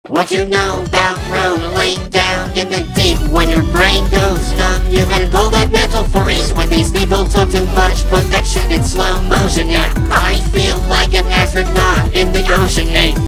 What you know about rolling down in the deep? When your brain goes numb, you handle that mental freeze. When these people talk too much, put that shit in slow motion. Yeah, I feel like an astronaut in the ocean.